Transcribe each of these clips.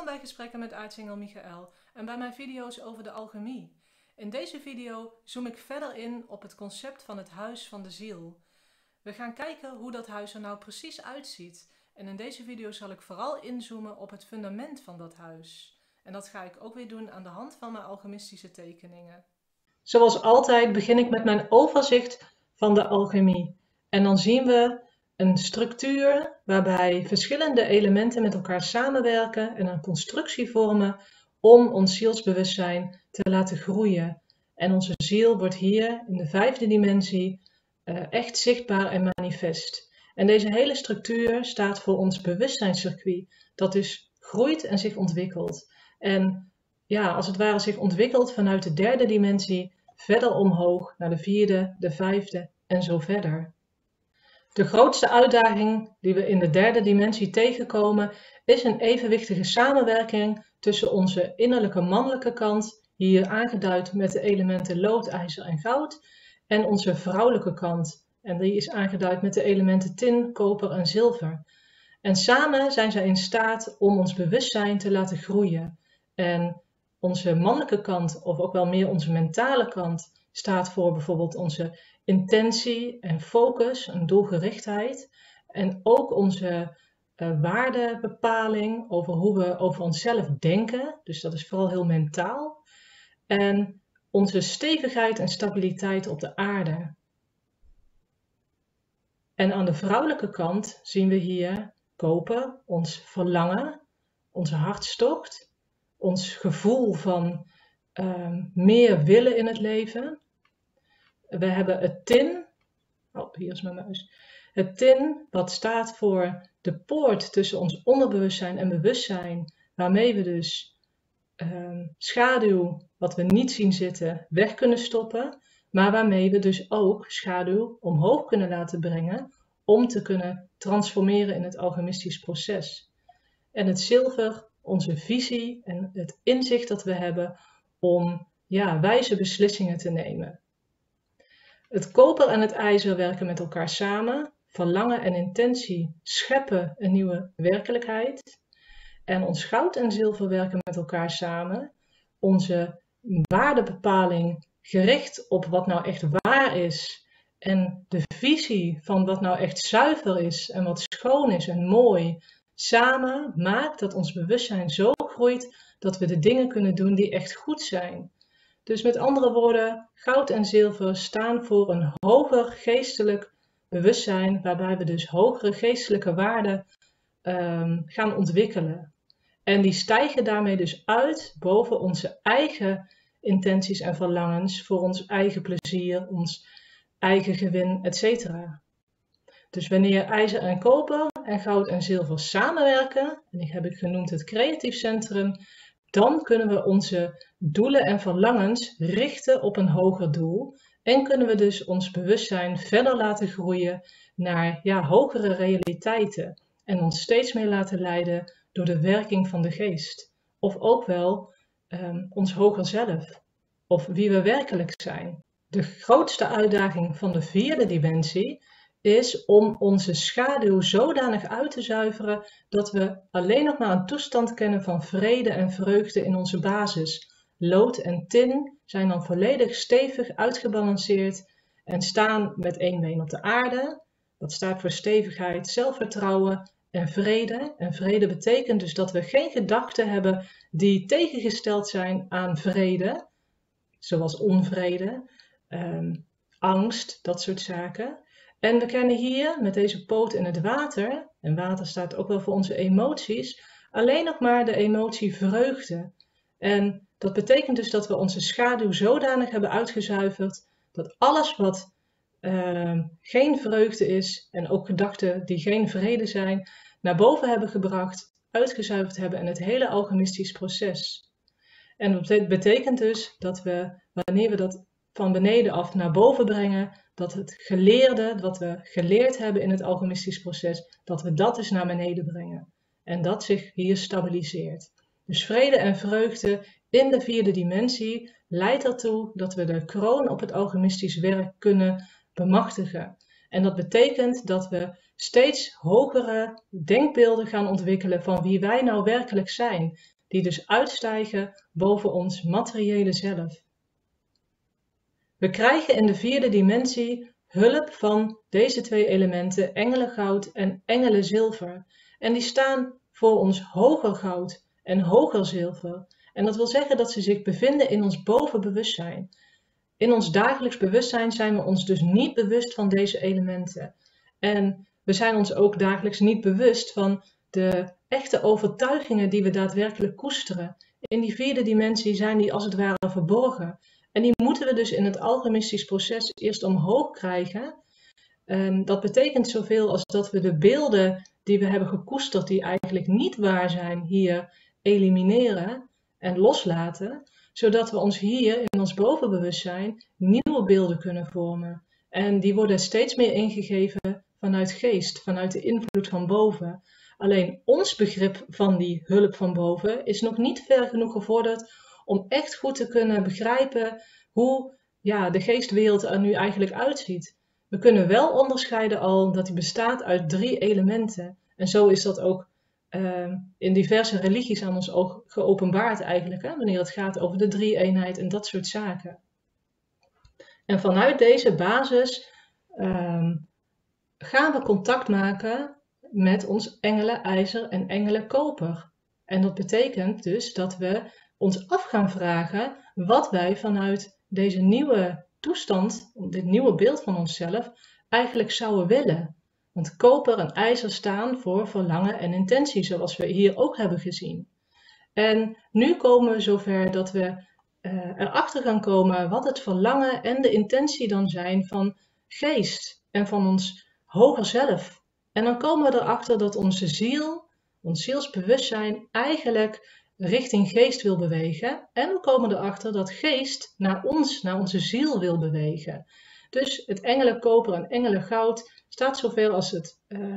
Welkom bij Gesprekken met aartsengel Michael en bij mijn video's over de alchemie. In deze video zoom ik verder in op het concept van het huis van de ziel. We gaan kijken hoe dat huis er nou precies uitziet en in deze video zal ik vooral inzoomen op het fundament van dat huis. En dat ga ik ook weer doen aan de hand van mijn alchemistische tekeningen. Zoals altijd begin ik met mijn overzicht van de alchemie. En dan zien we een structuur waarbij verschillende elementen met elkaar samenwerken en een constructie vormen om ons zielsbewustzijn te laten groeien. En onze ziel wordt hier in de 5e dimensie echt zichtbaar en manifest. En deze hele structuur staat voor ons bewustzijnscircuit, dat dus groeit en zich ontwikkelt. En ja, als het ware zich ontwikkelt vanuit de 3e dimensie verder omhoog naar de 4e, de 5e en zo verder. De grootste uitdaging die we in de 3e dimensie tegenkomen is een evenwichtige samenwerking tussen onze innerlijke mannelijke kant, hier aangeduid met de elementen lood, ijzer en goud, en onze vrouwelijke kant, en die is aangeduid met de elementen tin, koper en zilver. En samen zijn zij in staat om ons bewustzijn te laten groeien. En onze mannelijke kant, of ook wel meer onze mentale kant, staat voor bijvoorbeeld onze intentie en focus, een doelgerichtheid. En ook onze waardebepaling over hoe we over onszelf denken. Dus dat is vooral heel mentaal. En onze stevigheid en stabiliteit op de aarde. En aan de vrouwelijke kant zien we hier koper, ons verlangen, onze hartstocht, ons gevoel van meer willen in het leven. We hebben het tin, hier is mijn muis. Het tin, wat staat voor de poort tussen ons onderbewustzijn en bewustzijn, waarmee we dus schaduw, wat we niet zien zitten, weg kunnen stoppen, maar waarmee we dus ook schaduw omhoog kunnen laten brengen, om te kunnen transformeren in het alchemistisch proces. En het zilver, onze visie en het inzicht dat we hebben om wijze beslissingen te nemen. Het koper en het ijzer werken met elkaar samen. Verlangen en intentie scheppen een nieuwe werkelijkheid. En ons goud en zilver werken met elkaar samen. Onze waardebepaling gericht op wat nou echt waar is. En de visie van wat nou echt zuiver is en wat schoon is en mooi. Samen maakt dat ons bewustzijn zo groeit dat we de dingen kunnen doen die echt goed zijn. Dus met andere woorden, goud en zilver staan voor een hoger geestelijk bewustzijn, waarbij we dus hogere geestelijke waarden gaan ontwikkelen. En die stijgen daarmee dus uit boven onze eigen intenties en verlangens voor ons eigen plezier, ons eigen gewin, etc. Dus wanneer ijzer en koper en goud en zilver samenwerken, en die heb ik genoemd het creatief centrum, dan kunnen we onze doelen en verlangens richten op een hoger doel en kunnen we dus ons bewustzijn verder laten groeien naar hogere realiteiten en ons steeds meer laten leiden door de werking van de geest. Of ook wel ons hoger zelf, of wie we werkelijk zijn. De grootste uitdaging van de 4e dimensie is om onze schaduw zodanig uit te zuiveren dat we alleen nog maar een toestand kennen van vrede en vreugde in onze basis. Lood en tin zijn dan volledig stevig uitgebalanceerd en staan met één been op de aarde. Dat staat voor stevigheid, zelfvertrouwen en vrede. En vrede betekent dus dat we geen gedachten hebben die tegengesteld zijn aan vrede, zoals onvrede, angst, dat soort zaken. En we kennen hier met deze poot in het water, en water staat ook wel voor onze emoties, alleen nog maar de emotie vreugde. En dat betekent dus dat we onze schaduw zodanig hebben uitgezuiverd dat alles wat geen vreugde is en ook gedachten die geen vrede zijn, naar boven hebben gebracht, uitgezuiverd hebben in het hele alchemistisch proces. En dat betekent dus dat we, wanneer we dat van beneden af naar boven brengen, dat het geleerde, wat we geleerd hebben in het alchemistisch proces, dat we dat dus naar beneden brengen. En dat zich hier stabiliseert. Dus vrede en vreugde in de 4e dimensie leidt ertoe dat we de kroon op het alchemistisch werk kunnen bemachtigen. En dat betekent dat we steeds hogere denkbeelden gaan ontwikkelen van wie wij nou werkelijk zijn, die dus uitstijgen boven ons materiële zelf. We krijgen in de 4e dimensie hulp van deze 2 elementen, engelengoud en engelenzilver. En die staan voor ons hoger goud en hoger zilver. En dat wil zeggen dat ze zich bevinden in ons bovenbewustzijn. In ons dagelijks bewustzijn zijn we ons dus niet bewust van deze elementen. En we zijn ons ook dagelijks niet bewust van de echte overtuigingen die we daadwerkelijk koesteren. In die 4e dimensie zijn die als het ware verborgen. En die moeten we dus in het alchemistisch proces eerst omhoog krijgen. Dat betekent zoveel als dat we de beelden die we hebben gekoesterd, die eigenlijk niet waar zijn, hier elimineren en loslaten. Zodat we ons hier in ons bovenbewustzijn nieuwe beelden kunnen vormen. En die worden steeds meer ingegeven vanuit geest, vanuit de invloed van boven. Alleen ons begrip van die hulp van boven is nog niet ver genoeg gevorderd om echt goed te kunnen begrijpen hoe de geestwereld er nu eigenlijk uitziet. We kunnen wel onderscheiden al dat die bestaat uit 3 elementen. En zo is dat ook in diverse religies aan ons oog geopenbaard eigenlijk, wanneer het gaat over de 3-eenheid en dat soort zaken. En vanuit deze basis gaan we contact maken met ons engelen-ijzer en engelen-koper. En dat betekent dus dat we ons af gaan vragen wat wij vanuit deze nieuwe toestand, dit nieuwe beeld van onszelf, eigenlijk zouden willen. Want koper en ijzer staan voor verlangen en intentie, zoals we hier ook hebben gezien. En nu komen we zover dat we erachter gaan komen wat het verlangen en de intentie dan zijn van geest en van ons hoger zelf. En dan komen we erachter dat onze ziel, ons zielsbewustzijn, eigenlijk richting geest wil bewegen. En we komen erachter dat geest naar ons, naar onze ziel wil bewegen. Dus het engelenkoper en engelengoud staat zoveel als het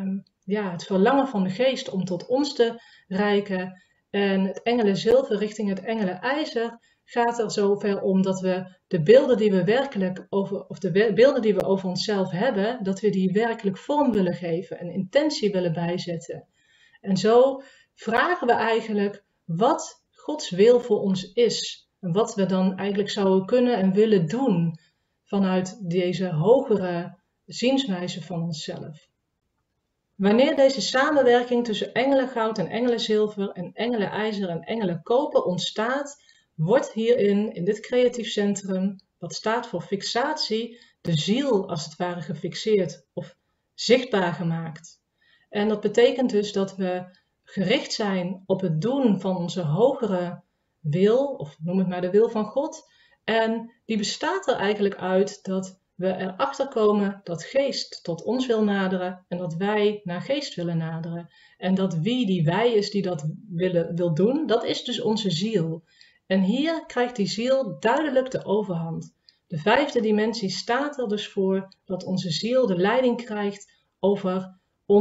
verlangen van de geest om tot ons te reiken. En het engelenzilver richting het engelenijzer gaat er zoveel om dat we de beelden die we werkelijk beelden die we over onszelf hebben, dat we die werkelijk vorm willen geven en intentie willen bijzetten. En zo vragen we eigenlijk wat Gods wil voor ons is. En wat we dan eigenlijk zouden kunnen en willen doen vanuit deze hogere zienswijze van onszelf. Wanneer deze samenwerking tussen engelengoud en engelenzilver en engelenijzer en engelenkoper ontstaat, wordt hierin, in dit creatief centrum, wat staat voor fixatie, de ziel als het ware gefixeerd of zichtbaar gemaakt. En dat betekent dus dat we gericht zijn op het doen van onze hogere wil, of noem het maar de wil van God. En die bestaat er eigenlijk uit dat we erachter komen dat geest tot ons wil naderen en dat wij naar geest willen naderen. En dat wie die wij is die dat wil doen, dat is dus onze ziel. En hier krijgt die ziel duidelijk de overhand. De 5e dimensie staat er dus voor dat onze ziel de leiding krijgt over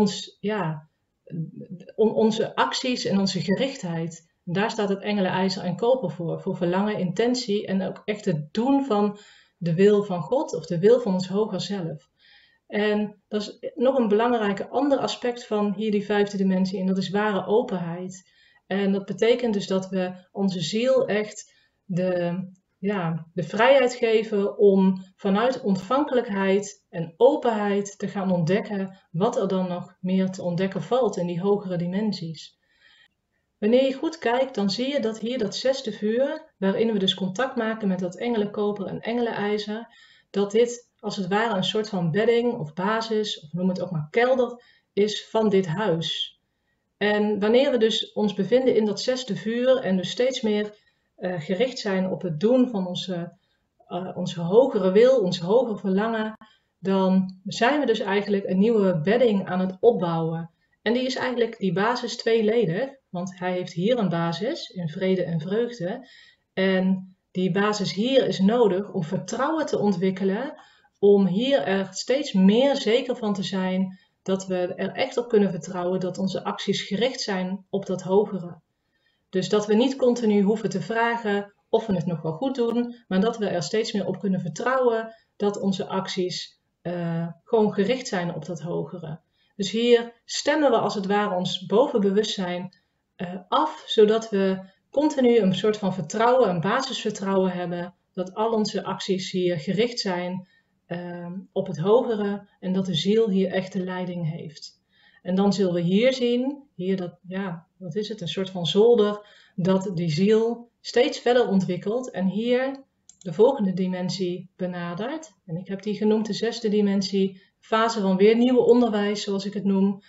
onze acties en onze gerichtheid. En daar staat het engelenijzer en koper voor verlangen, intentie en ook echt het doen van de wil van God of de wil van ons hoger zelf. En dat is nog een belangrijk ander aspect van hier die 5e dimensie en dat is ware openheid. En dat betekent dus dat we onze ziel echt de vrijheid geven om vanuit ontvankelijkheid en openheid te gaan ontdekken wat er dan nog meer te ontdekken valt in die hogere dimensies. Wanneer je goed kijkt, dan zie je dat hier dat 6e vuur, waarin we dus contact maken met dat engelenkoper en engelenijzer, dat dit als het ware een soort van bedding of basis, of noem het ook maar kelder, is van dit huis. En wanneer we dus ons bevinden in dat 6e vuur en dus steeds meer gericht zijn op het doen van onze hogere wil, ons hoger verlangen, dan zijn we dus eigenlijk een nieuwe bedding aan het opbouwen. En die is eigenlijk die basis tweeledig, want hij heeft hier een basis in vrede en vreugde. En die basis hier is nodig om vertrouwen te ontwikkelen, om hier er steeds meer zeker van te zijn dat we er echt op kunnen vertrouwen dat onze acties gericht zijn op dat hogere. Dus dat we niet continu hoeven te vragen of we het nog wel goed doen, maar dat we er steeds meer op kunnen vertrouwen dat onze acties gewoon gericht zijn op dat hogere. Dus hier stemmen we als het ware ons bovenbewustzijn af, zodat we continu een soort van vertrouwen, een basisvertrouwen hebben, dat al onze acties hier gericht zijn op het hogere en dat de ziel hier echt de leiding heeft. En dan zullen we hier zien, hier dat, ja, wat is het, een soort van zolder, dat die ziel steeds verder ontwikkelt en hier de volgende dimensie benadert. En ik heb die genoemd de 6e dimensie, fase van weer nieuw onderwijs, zoals ik het noem,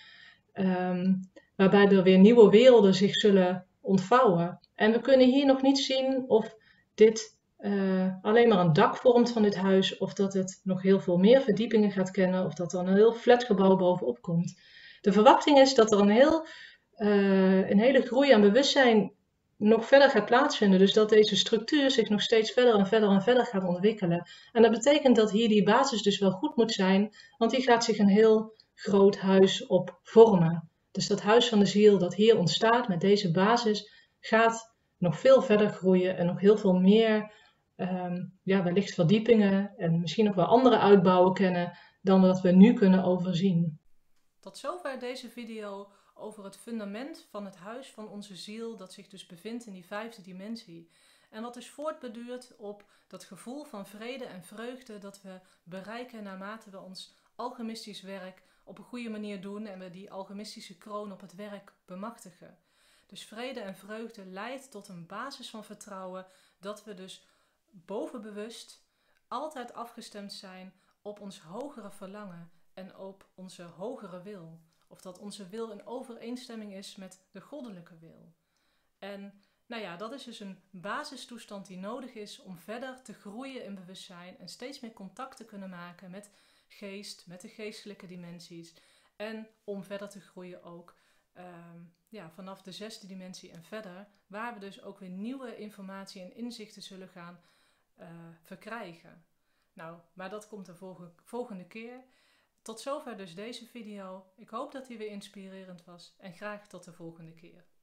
waarbij er weer nieuwe werelden zich zullen ontvouwen. En we kunnen hier nog niet zien of dit alleen maar een dak vormt van dit huis, of dat het nog heel veel meer verdiepingen gaat kennen, of dat er een heel flatgebouw bovenop komt. De verwachting is dat er een hele groei aan bewustzijn nog verder gaat plaatsvinden. Dus dat deze structuur zich nog steeds verder en verder en verder gaat ontwikkelen. En dat betekent dat hier die basis dus wel goed moet zijn, want hier gaat zich een heel groot huis op vormen. Dus dat huis van de ziel dat hier ontstaat met deze basis gaat nog veel verder groeien en nog heel veel meer wellicht verdiepingen en misschien nog wel andere uitbouwen kennen dan wat we nu kunnen overzien. Tot zover deze video over het fundament van het huis van onze ziel dat zich dus bevindt in die 5e dimensie. En wat dus voortborduurt op dat gevoel van vrede en vreugde dat we bereiken naarmate we ons alchemistisch werk op een goede manier doen en we die alchemistische kroon op het werk bemachtigen. Dus vrede en vreugde leidt tot een basis van vertrouwen dat we dus bovenbewust altijd afgestemd zijn op ons hogere verlangen en op onze hogere wil. Of dat onze wil in overeenstemming is met de goddelijke wil. En nou ja, dat is dus een basistoestand die nodig is om verder te groeien in bewustzijn en steeds meer contact te kunnen maken met geest, met de geestelijke dimensies. En om verder te groeien ook vanaf de 6e dimensie en verder, waar we dus ook weer nieuwe informatie en inzichten zullen gaan verkrijgen. Nou, maar dat komt de volgende keer. Tot zover dus deze video. Ik hoop dat die weer inspirerend was en graag tot de volgende keer.